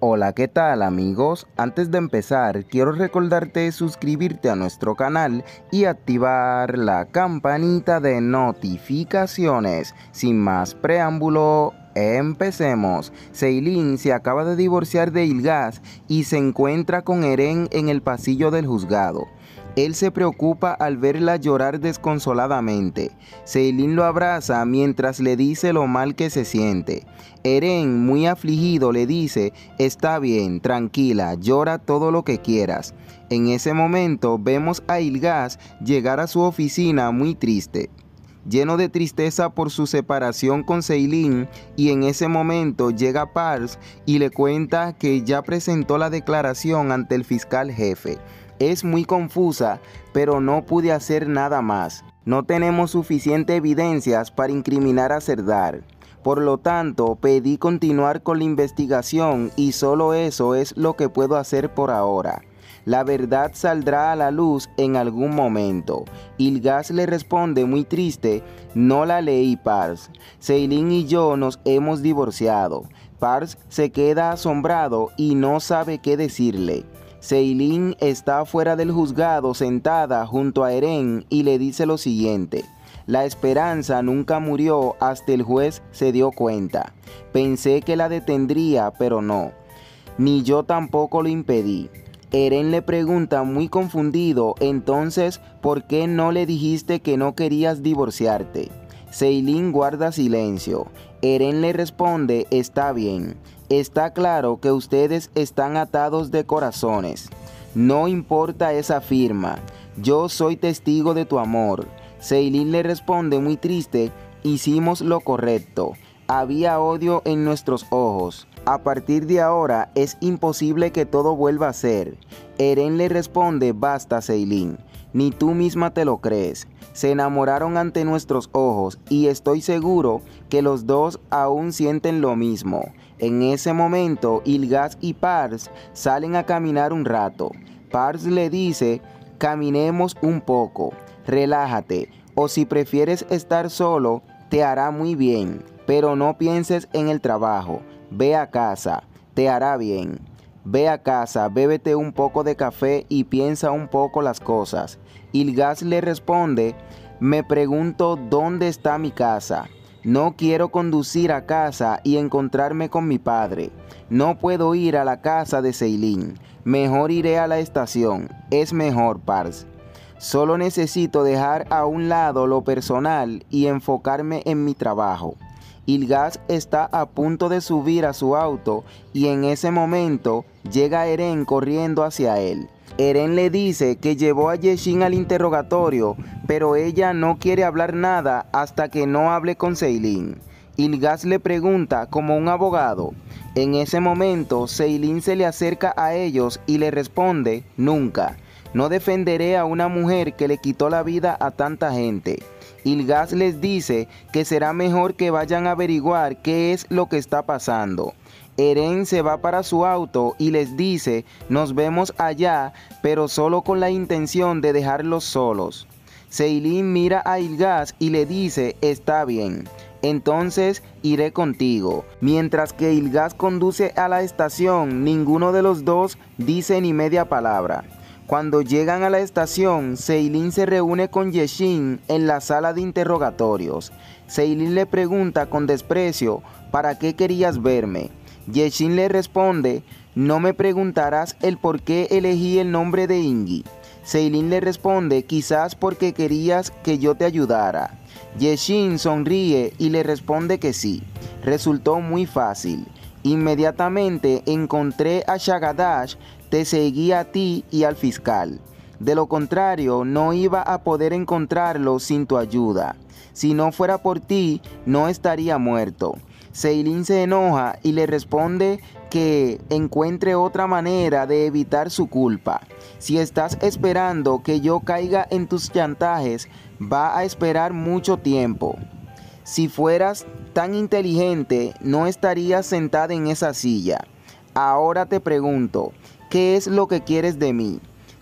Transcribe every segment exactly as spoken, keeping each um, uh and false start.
Hola, ¿qué tal amigos? Antes de empezar, quiero recordarte suscribirte a nuestro canal y activar la campanita de notificaciones. Sin más preámbulo, empecemos. Seilin se acaba de divorciar de Ilgaz y se encuentra con Eren en el pasillo del juzgado. Él se preocupa al verla llorar desconsoladamente. Seilin lo abraza mientras le dice lo mal que se siente. Eren, muy afligido, le dice: está bien, tranquila, llora todo lo que quieras. En ese momento vemos a Ilgaz llegar a su oficina muy triste, lleno de tristeza por su separación con Seilin, y en ese momento llega Pars y le cuenta que ya presentó la declaración ante el fiscal jefe. Es muy confusa, pero no pude hacer nada más. No tenemos suficiente evidencias para incriminar a Serdar. Por lo tanto, pedí continuar con la investigación y solo eso es lo que puedo hacer por ahora. La verdad saldrá a la luz en algún momento. Ilgaz le responde muy triste: no la leí, Pars. Seilin y yo nos hemos divorciado. Pars se queda asombrado y no sabe qué decirle. Seilin está fuera del juzgado sentada junto a Eren y le dice lo siguiente: la esperanza nunca murió hasta el juez se dio cuenta. Pensé que la detendría, pero no. Ni yo tampoco lo impedí. Eren le pregunta muy confundido: entonces, ¿por qué no le dijiste que no querías divorciarte? Seilin guarda silencio. Eren le responde: está bien. Está claro que ustedes están atados de corazones. No importa esa firma. Yo soy testigo de tu amor. Seilin le responde muy triste: hicimos lo correcto. Había odio en nuestros ojos. A partir de ahora es imposible que todo vuelva a ser. Eren le responde: basta, Seilin. Ni tú misma te lo crees. Se enamoraron ante nuestros ojos y estoy seguro que los dos aún sienten lo mismo. En ese momento, Ilgaz y Pars salen a caminar un rato. Pars le dice: caminemos un poco, relájate, o si prefieres estar solo, te hará muy bien, pero no pienses en el trabajo. Ve a casa, te hará bien. Ve a casa, bébete un poco de café y piensa un poco las cosas. Ilgaz le responde: me pregunto dónde está mi casa. No quiero conducir a casa y encontrarme con mi padre. No puedo ir a la casa de Seilin. Mejor iré a la estación. Es mejor, Pars. Solo necesito dejar a un lado lo personal y enfocarme en mi trabajo. Ilgaz está a punto de subir a su auto y en ese momento llega Eren corriendo hacia él. Eren le dice que llevó a Yeshin al interrogatorio, pero ella no quiere hablar nada hasta que no hable con Seilin. Ilgaz le pregunta como un abogado. En ese momento, Seilin se le acerca a ellos y le responde: nunca. No defenderé a una mujer que le quitó la vida a tanta gente. Ilgaz les dice que será mejor que vayan a averiguar qué es lo que está pasando. Eren se va para su auto y les dice: nos vemos allá, pero solo con la intención de dejarlos solos. Seilin mira a Ilgaz y le dice: está bien, entonces iré contigo. Mientras que Ilgaz conduce a la estación, ninguno de los dos dice ni media palabra. Cuando llegan a la estación, Seilin se reúne con Yeshin en la sala de interrogatorios. Seilin le pregunta con desprecio: ¿para qué querías verme? Yeshin le responde: no me preguntarás el por qué elegí el nombre de Ingi. Seilin le responde: quizás porque querías que yo te ayudara. Yeshin sonríe y le responde que sí. Resultó muy fácil. Inmediatamente encontré a Shagadash, te seguí a ti y al fiscal. De lo contrario, no iba a poder encontrarlo sin tu ayuda. Si no fuera por ti, no estaría muerto. Seilin se enoja y le responde que encuentre otra manera de evitar su culpa. Si estás esperando que yo caiga en tus chantajes, va a esperar mucho tiempo. Si fueras tan inteligente, no estarías sentada en esa silla. Ahora te pregunto, ¿qué es lo que quieres de mí?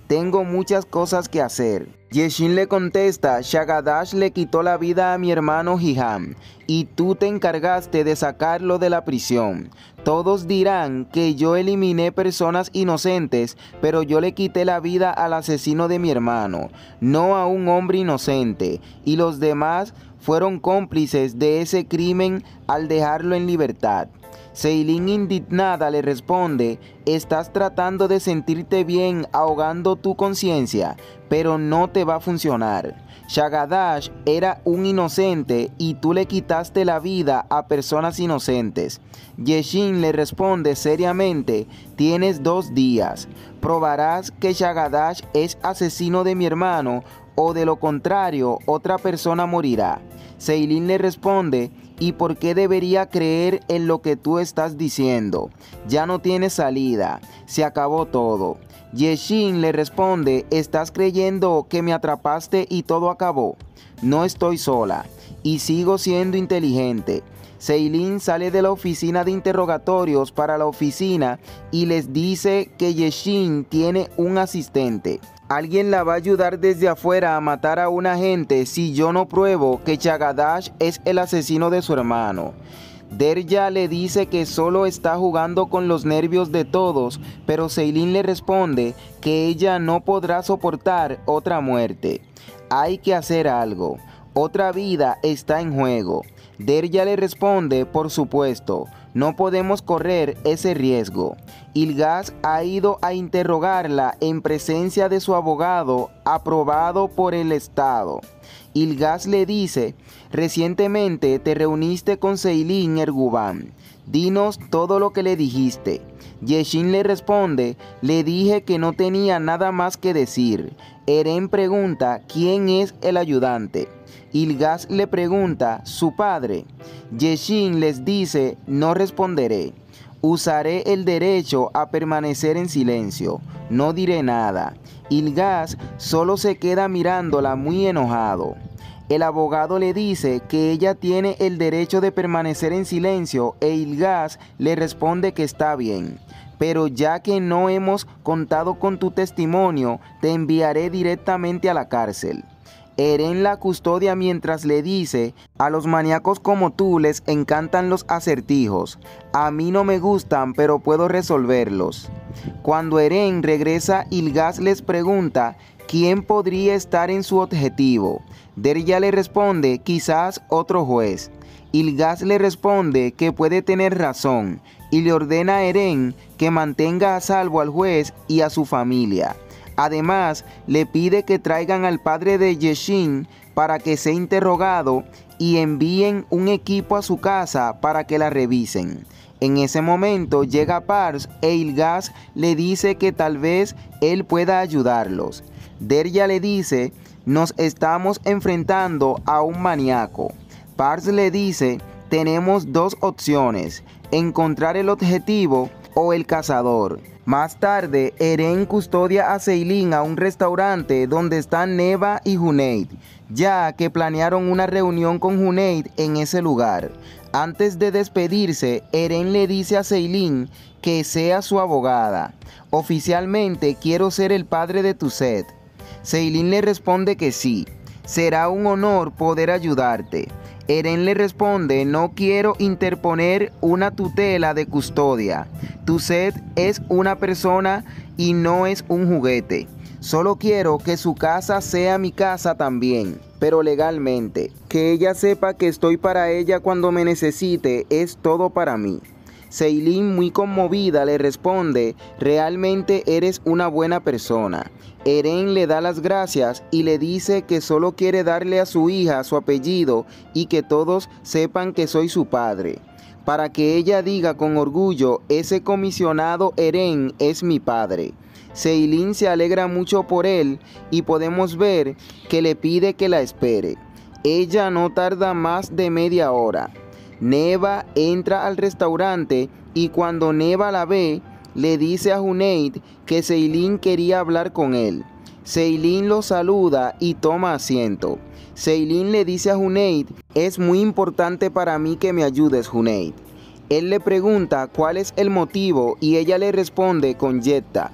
tengo muchas cosas que hacer. Yeshin le contesta, Shagadash le quitó la vida a mi hermano Hiham, y tú te encargaste de sacarlo de la prisión. Todos dirán que yo eliminé personas inocentes, pero yo le quité la vida al asesino de mi hermano, no a un hombre inocente, y los demás fueron cómplices de ese crimen al dejarlo en libertad. Seilin indignada le responde, estás tratando de sentirte bien ahogando tu conciencia, pero no te va a funcionar. Shagadash era un inocente y tú le quitaste la vida a personas inocentes. Yeshin le responde seriamente, tienes dos días. Probarás que Shagadash es asesino de mi hermano o de lo contrario otra persona morirá. Seilin le responde, ¿y por qué debería creer en lo que tú estás diciendo? Ya no tienes salida, se acabó todo. Yeshin le responde, ¿estás creyendo que me atrapaste y todo acabó? No estoy sola y sigo siendo inteligente. Seilin sale de la oficina de interrogatorios para la oficina y les dice que Yeshin tiene un asistente. Alguien la va a ayudar desde afuera a matar a una gente si yo no pruebo que Shagadash es el asesino de su hermano. Derya le dice que solo está jugando con los nervios de todos, pero Seilin le responde que ella no podrá soportar otra muerte. Hay que hacer algo. Otra vida está en juego. Derya le responde, por supuesto, no podemos correr ese riesgo. Ilgaz ha ido a interrogarla en presencia de su abogado aprobado por el Estado. Ilgaz le dice, recientemente te reuniste con Seilin Erguvan. Dinos todo lo que le dijiste. Yeshin le responde, le dije que no tenía nada más que decir. Eren pregunta, ¿quién es el ayudante? Ilgaz le pregunta, su padre. Yeshin les dice, no responderé. Usaré el derecho a permanecer en silencio. No diré nada. Ilgaz solo se queda mirándola muy enojado. El abogado le dice que ella tiene el derecho de permanecer en silencio e Ilgaz le responde que está bien. Pero ya que no hemos contado con tu testimonio, te enviaré directamente a la cárcel. Eren la custodia mientras le dice, a los maníacos como tú les encantan los acertijos. A mí no me gustan, pero puedo resolverlos. Cuando Eren regresa, Ilgaz les pregunta, ¿quién podría estar en su objetivo? Derya le responde, quizás otro juez. Ilgaz le responde que puede tener razón y le ordena a Eren que mantenga a salvo al juez y a su familia. Además, le pide que traigan al padre de Yeshin para que sea interrogado y envíen un equipo a su casa para que la revisen. En ese momento llega Pars e Ilgaz le dice que tal vez él pueda ayudarlos. Derya le dice, nos estamos enfrentando a un maníaco. Pars le dice, tenemos dos opciones, encontrar el objetivo o el cazador. Más tarde, Eren custodia a Seilin a un restaurante donde están Neva y Junaid, ya que planearon una reunión con Junaid en ese lugar. Antes de despedirse, Eren le dice a Seilin que sea su abogada. Oficialmente quiero ser el padre de tu Set. Seilin le responde que sí, será un honor poder ayudarte. Eren le responde, no quiero interponer una tutela de custodia. Tu Set es una persona y no es un juguete. Solo quiero que su casa sea mi casa también, pero legalmente. Que ella sepa que estoy para ella cuando me necesite es todo para mí. Seilin, muy conmovida, le responde, realmente eres una buena persona. Eren le da las gracias y le dice que solo quiere darle a su hija su apellido y que todos sepan que soy su padre. Para que ella diga con orgullo, ese comisionado Eren es mi padre. Seilin se alegra mucho por él y podemos ver que le pide que la espere. Ella no tarda más de media hora. Neva entra al restaurante y cuando Neva la ve, le dice a Junaid que Seilin quería hablar con él. Seilin lo saluda y toma asiento. Seilin le dice a Junaid, es muy importante para mí que me ayudes, Junaid. Él le pregunta cuál es el motivo y ella le responde con Yetta.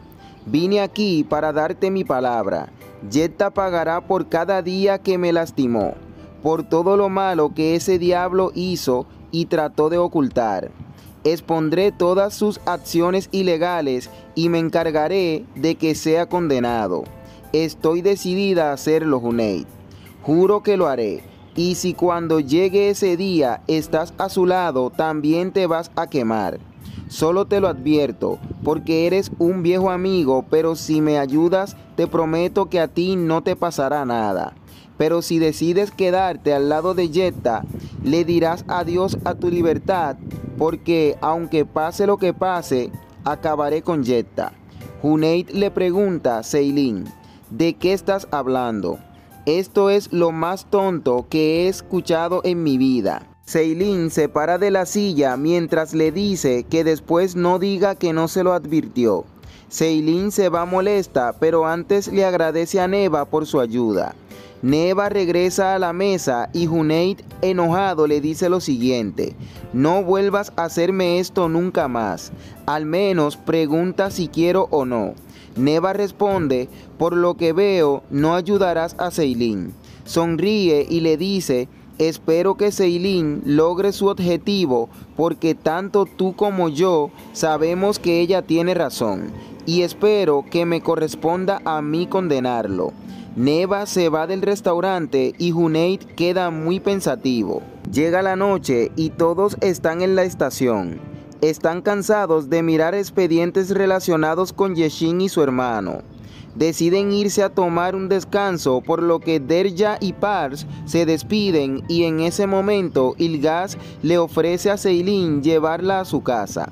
Vine aquí para darte mi palabra. Yetta pagará por cada día que me lastimó, por todo lo malo que ese diablo hizo y trató de ocultar. Expondré todas sus acciones ilegales y me encargaré de que sea condenado. Estoy decidida a hacerlo, Junaid. Juro que lo haré. Y si cuando llegue ese día estás a su lado, también te vas a quemar. Solo te lo advierto, porque eres un viejo amigo, pero si me ayudas, te prometo que a ti no te pasará nada. Pero si decides quedarte al lado de Yetta, le dirás adiós a tu libertad, porque aunque pase lo que pase, acabaré con Yetta. Junaid le pregunta a Seilin, ¿de qué estás hablando? Esto es lo más tonto que he escuchado en mi vida. Seilin se para de la silla mientras le dice que después no diga que no se lo advirtió. Seilin se va molesta, pero antes le agradece a Neva por su ayuda. Neva regresa a la mesa y Junaid, enojado, le dice lo siguiente: no vuelvas a hacerme esto nunca más. Al menos pregunta si quiero o no. Neva responde: por lo que veo, no ayudarás a Seilin. Sonríe y le dice: espero que Seilin logre su objetivo, porque tanto tú como yo sabemos que ella tiene razón, y espero que me corresponda a mí condenarlo. Neva se va del restaurante y Junaid queda muy pensativo. Llega la noche y todos están en la estación. Están cansados de mirar expedientes relacionados con Yeshin y su hermano. Deciden irse a tomar un descanso, por lo que Derya y Pars se despiden y en ese momento Ilgaz le ofrece a Seilin llevarla a su casa.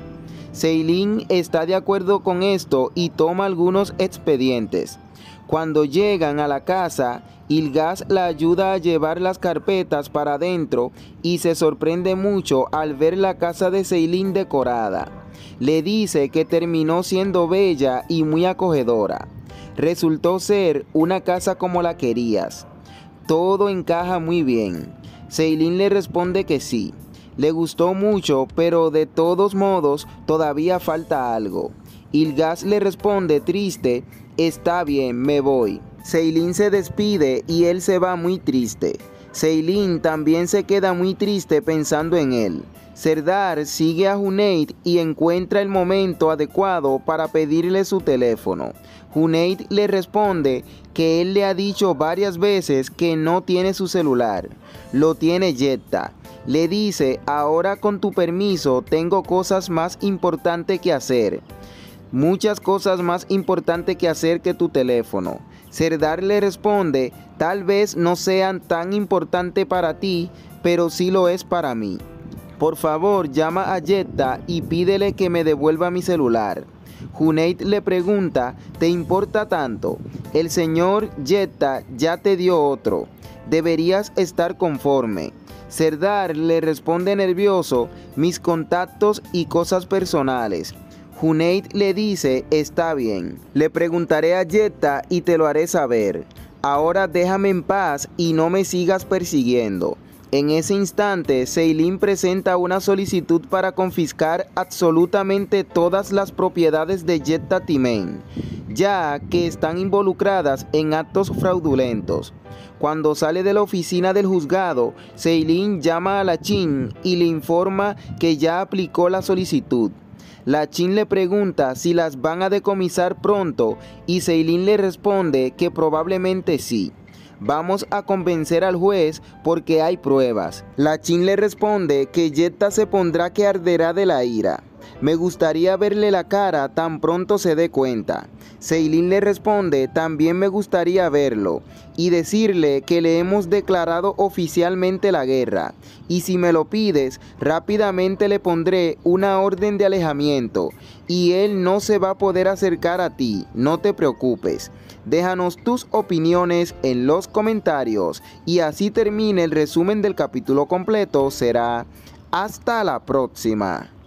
Seilin está de acuerdo con esto y toma algunos expedientes. Cuando llegan a la casa, Ilgaz la ayuda a llevar las carpetas para adentro y se sorprende mucho al ver la casa de Seilin decorada. Le dice que terminó siendo bella y muy acogedora. Resultó ser una casa como la querías. Todo encaja muy bien. Seilin le responde que sí. Le gustó mucho, pero de todos modos todavía falta algo. Ilgaz le responde triste: está bien, me voy. Seilin se despide y él se va muy triste. Seilin también se queda muy triste pensando en él. Serdar sigue a Junaid y encuentra el momento adecuado para pedirle su teléfono. Junaid le responde que él le ha dicho varias veces que no tiene su celular. Lo tiene Yetta. Le dice: ahora con tu permiso tengo cosas más importantes que hacer. Muchas cosas más importantes que hacer que tu teléfono. Serdar le responde: tal vez no sean tan importantes para ti, pero sí lo es para mí. Por favor, llama a Yetta y pídele que me devuelva mi celular. Junaid le pregunta: ¿te importa tanto? El señor Yetta ya te dio otro. Deberías estar conforme. Serdar le responde nervioso: mis contactos y cosas personales. Junaid le dice: está bien, le preguntaré a Yetta y te lo haré saber. Ahora déjame en paz y no me sigas persiguiendo. En ese instante, Seilin presenta una solicitud para confiscar absolutamente todas las propiedades de Yetta Timen, ya que están involucradas en actos fraudulentos. Cuando sale de la oficina del juzgado, Seilin llama a Lachin y le informa que ya aplicó la solicitud. Lachin le pregunta si las van a decomisar pronto y Seilin le responde que probablemente sí. Vamos a convencer al juez porque hay pruebas. Lachin le responde que Yetta se pondrá que arderá de la ira. Me gustaría verle la cara tan pronto se dé cuenta. Seilin le responde: también me gustaría verlo y decirle que le hemos declarado oficialmente la guerra. Y si me lo pides, rápidamente le pondré una orden de alejamiento y él no se va a poder acercar a ti, no te preocupes. Déjanos tus opiniones en los comentarios y así termine el resumen del capítulo completo. Será hasta la próxima.